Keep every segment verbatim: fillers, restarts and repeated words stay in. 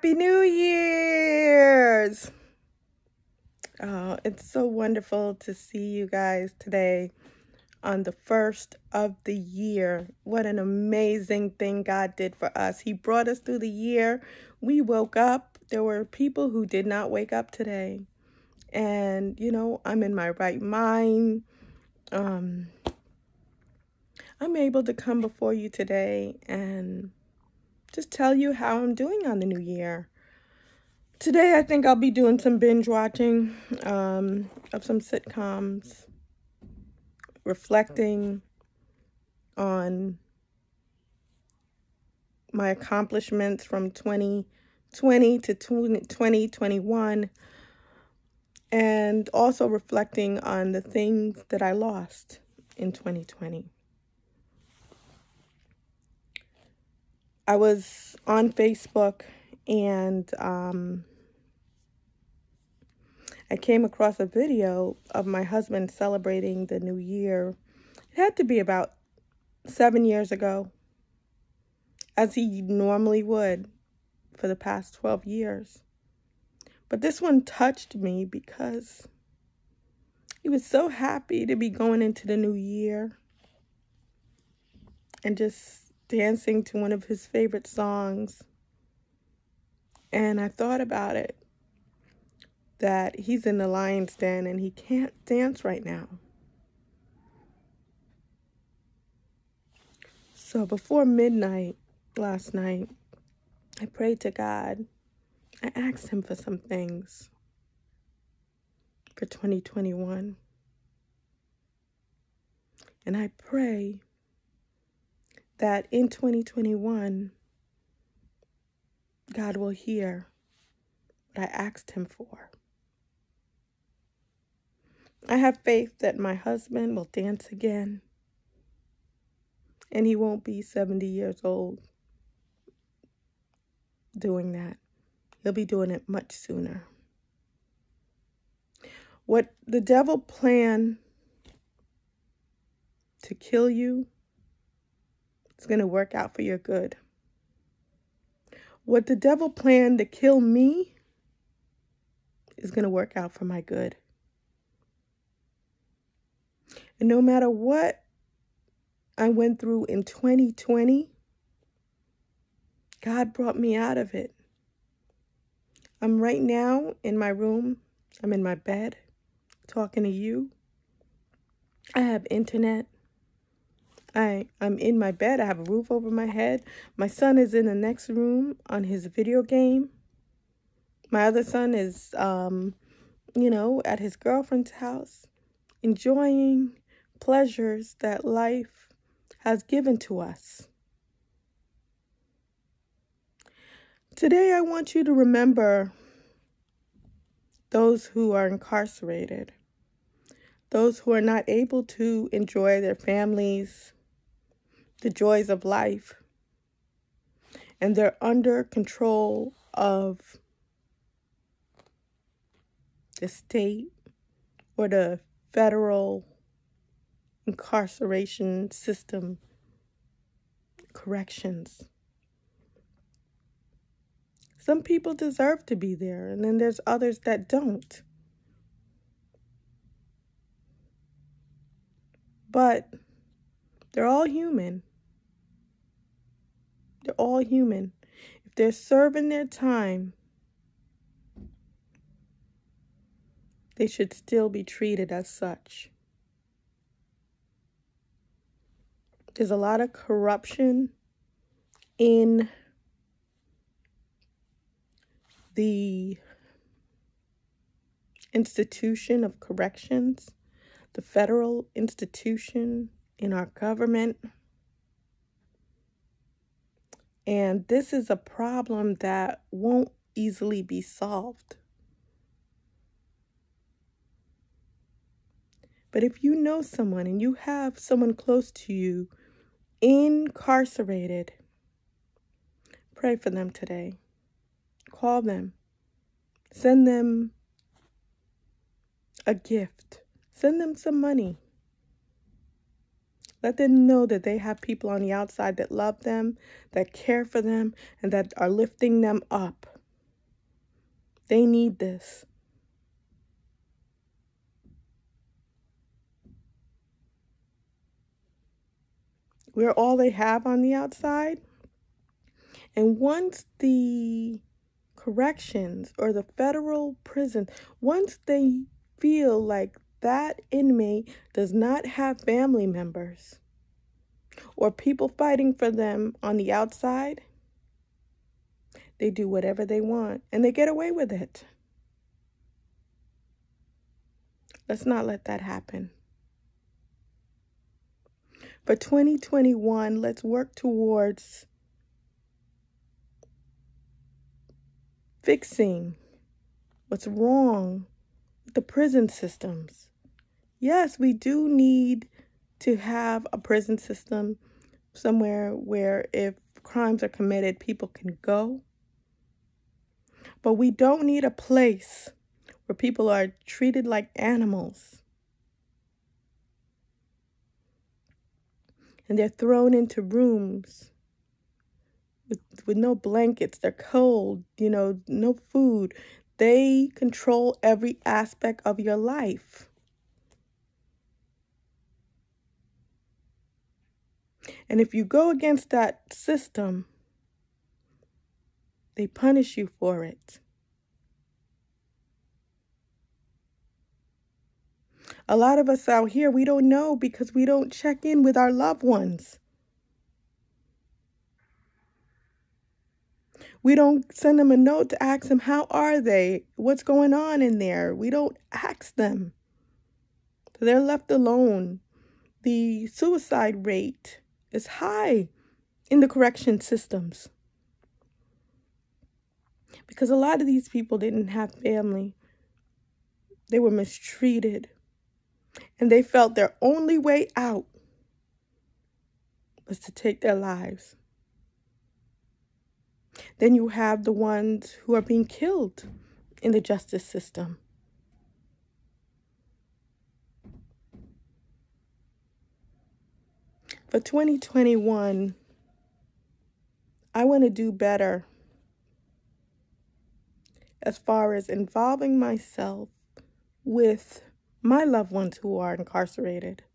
Happy New Year's! Oh, it's so wonderful to see you guys today on the first of the year. What an amazing thing God did for us. He brought us through the year. We woke up. There were people who did not wake up today. And, you know, I'm in my right mind. Um, I'm able to come before you today and just tell you how I'm doing on the new year. Today, I think I'll be doing some binge watching um, of some sitcoms, reflecting on my accomplishments from twenty twenty to twenty twenty-one, and also reflecting on the things that I lost in twenty twenty. I was on Facebook and um, I came across a video of my husband celebrating the new year. It had to be about seven years ago, as he normally would for the past twelve years. But this one touched me because he was so happy to be going into the new year and just dancing to one of his favorite songs. And I thought about it, that he's in the lion's den and he can't dance right now. So before midnight last night, I prayed to God. I asked him for some things for twenty twenty-one. And I pray that in twenty twenty-one, God will hear what I asked him for. I have faith that my husband will dance again, and he won't be seventy years old doing that. He'll be doing it much sooner. What the devil planned to kill you, it's going to work out for your good. What the devil planned to kill me is going to work out for my good. And no matter what I went through in twenty twenty, God brought me out of it. I'm right now in my room. I'm in my bed talking to you. I have internet. I, I'm in my bed. I have a roof over my head. My son is in the next room on his video game. My other son is, um, you know, at his girlfriend's house, enjoying pleasures that life has given to us. Today, I want you to remember those who are incarcerated, those who are not able to enjoy their families, the joys of life, and they're under control of the state or the federal incarceration system, corrections. Some people deserve to be there, and then there's others that don't. But they're all human. They're all human. If they're serving their time, they should still be treated as such. There's a lot of corruption in the institution of corrections, the federal institution in our government. And this is a problem that won't easily be solved. But if you know someone and you have someone close to you incarcerated, pray for them today. Call them. Send them a gift. Send them some money. Let them know that they have people on the outside that love them, that care for them, and that are lifting them up. They need this. We're all they have on the outside. And once the corrections or the federal prison, once they feel like that inmate does not have family members or people fighting for them on the outside, they do whatever they want and they get away with it. Let's not let that happen. For twenty twenty-one, let's work towards fixing what's wrong with the prison systems. Yes, we do need to have a prison system somewhere where if crimes are committed, people can go. But we don't need a place where people are treated like animals. And they're thrown into rooms with, with no blankets. They're cold, you know, no food. They control every aspect of your life. And if you go against that system, they punish you for it. A lot of us out here, we don't know because we don't check in with our loved ones. We don't send them a note to ask them, how are they? What's going on in there? We don't ask them. So they're left alone. The suicide rate is high in the correction systems because a lot of these people didn't have family. They were mistreated. And they felt their only way out was to take their lives. Then you have the ones who are being killed in the justice system. For twenty twenty-one, I want to do better as far as involving myself with my loved ones who are incarcerated.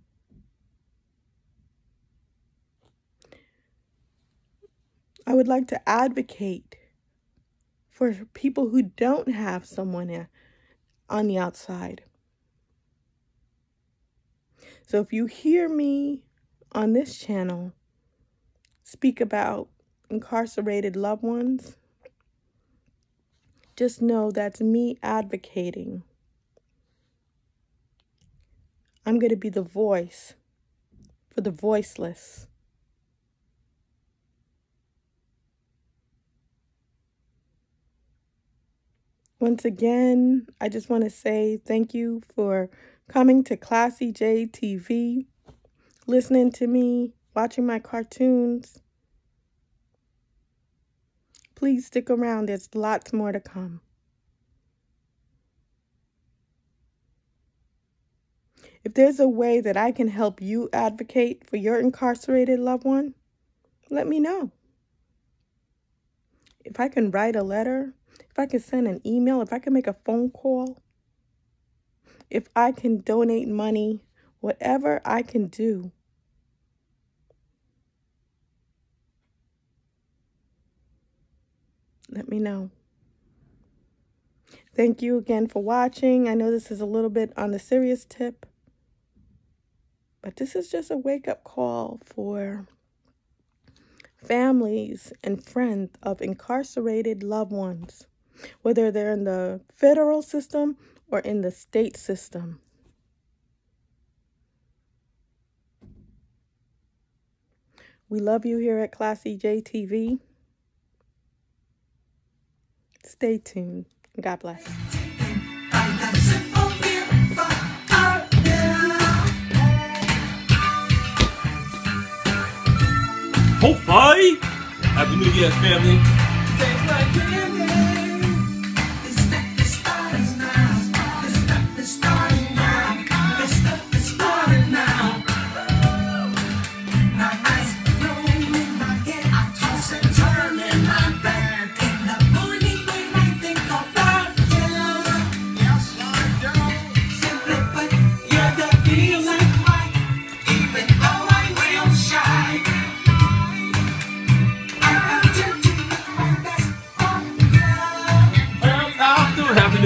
I would like to advocate for people who don't have someone on the outside. So if you hear me on this channel speak about incarcerated loved ones, just know that's me advocating. I'm going to be the voice for the voiceless. Once again, I just want to say thank you for coming to Classy J T V, listening to me, watching my cartoons. Please stick around. There's lots more to come. If there's a way that I can help you advocate for your incarcerated loved one, let me know. If I can write a letter, if I can send an email, if I can make a phone call, if I can donate money, whatever I can do. Let me know. Thank you again for watching. I know this is a little bit on the serious tip, but this is just a wake-up call for families and friends of incarcerated loved ones, whether they're in the federal system or in the state system. We love you here at Classy J T V. Stay tuned. God bless. Wed Fri! Happy New Year, family.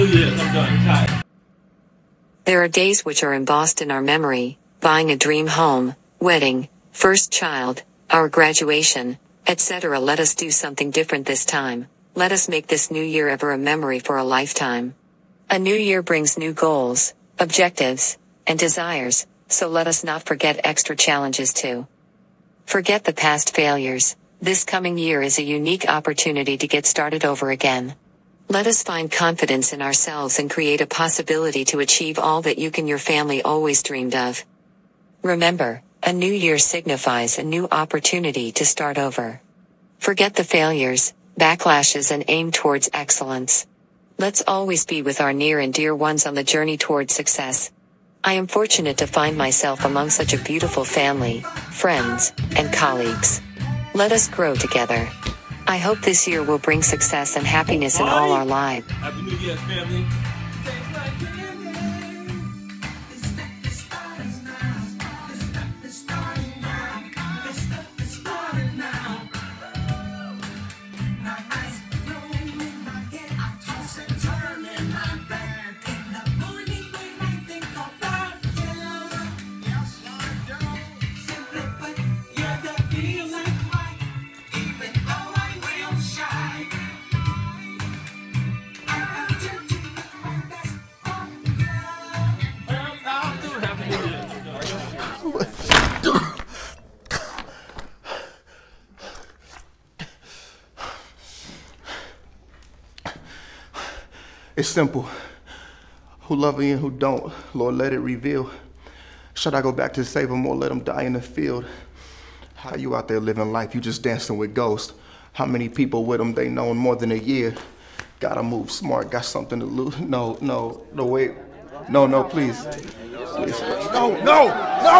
really is. I'm done. I'm tired. There are days which are embossed in our memory: buying a dream home, wedding, first child, our graduation, et cetera. Let us do something different this time. Let us make this new year ever a memory for a lifetime. A new year brings new goals, objectives, and desires, so let us not forget extra challenges too. Forget the past failures. This coming year is a unique opportunity to get started over again. Let us find confidence in ourselves and create a possibility to achieve all that you and your family always dreamed of. Remember, a new year signifies a new opportunity to start over. Forget the failures, backlashes, and aim towards excellence. Let's always be with our near and dear ones on the journey towards success. I am fortunate to find myself among such a beautiful family, friends, and colleagues. Let us grow together. I hope this year will bring success and happiness in all our lives. Happy New Year, family. It's simple. Who love me and who don't, Lord, let it reveal. Should I go back to save them or let them die in the field? How you out there living life? You just dancing with ghosts. How many people with them they know in more than a year? Gotta move smart, got something to lose. No, no, no, wait. No, no, please. Please. No, no, no!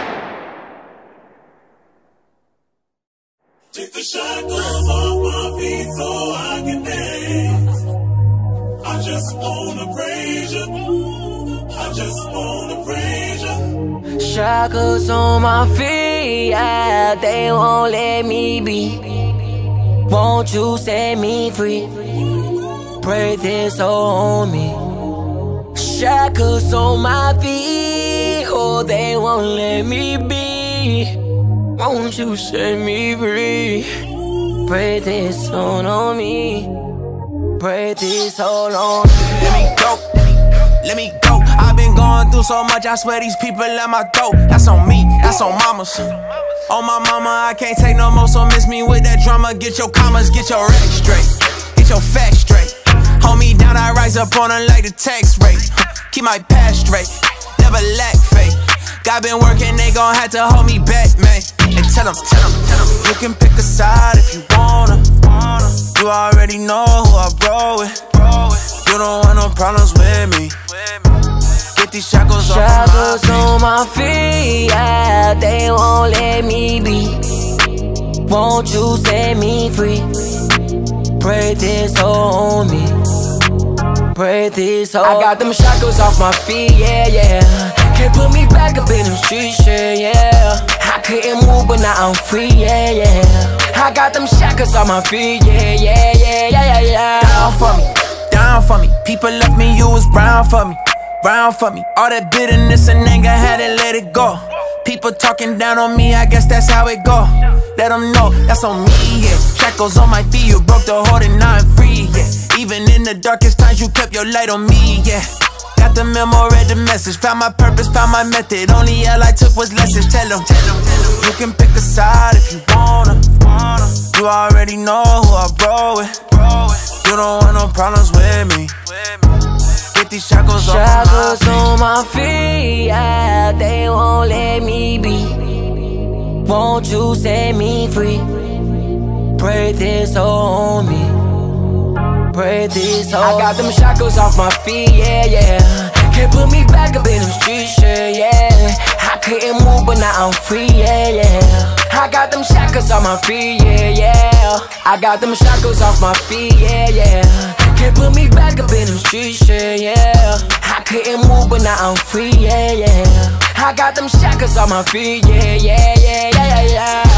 Take the shackles off my feet so I can dance. I just wanna praise you. I just wanna praise you. Shackles on my feet, yeah, they won't let me be. Won't you set me free? Pray this on me. Shackles on my feet, oh, they won't let me be. Won't you set me free? Pray this on on me. Pray this all on me. Let me go, let me go. I've been going through so much, I swear these people at my throat. That's on me, that's on mamas. On my mama, I can't take no more, so miss me with that drama. Get your commas, get your racks straight, get your facts straight. Hold me down, I rise up on her like the tax rate. Keep my past straight, never lack faith. God been working, they gon' have to hold me back, man. And tell them, tell them, tell them, you can pick a side if you wanna. You already know who I roll with. You don't want no problems with me. Get these shackles off Shackles on my feet, yeah, they won't let me be. Won't you set me free? Pray this on me. Pray this on me. I got them shackles off my feet, yeah, yeah. Can't put me back up in them streets, yeah, yeah. I couldn't move, but now I'm free, yeah, yeah. I got them shackles on my feet, yeah, yeah, yeah, yeah, yeah, yeah. Down for me, down for me. People left me, you was brown for me, brown for me. All that bitterness and anger, had to let it go. People talking down on me, I guess that's how it go. Let them know, that's on me, yeah. Shackles on my feet, you broke the hold and now I'm free, yeah. Even in the darkest times, you kept your light on me, yeah. Got the memo, read the message. Found my purpose, found my method. Only L I took was lessons. Tell them, tell them, tell them. You can pick a side if you wanna. You already know who I roll with. You don't want no problems with me. Get these shackles off Shackles on my feet, yeah, they won't let me be. Won't you set me free? Pray this on me. Pray this on me. I got them shackles off my feet, yeah, yeah. Can't put me back up in them streets, yeah, yeah. I couldn't move, but now I'm free, yeah, yeah. I got them shackles off my feet, yeah, yeah. I got them shackles off my feet, yeah, yeah. Can't put me back up in them streets, yeah, yeah. I couldn't move, but now I'm free, yeah, yeah. I got them shackles on my feet, yeah, yeah, yeah, yeah, yeah, yeah.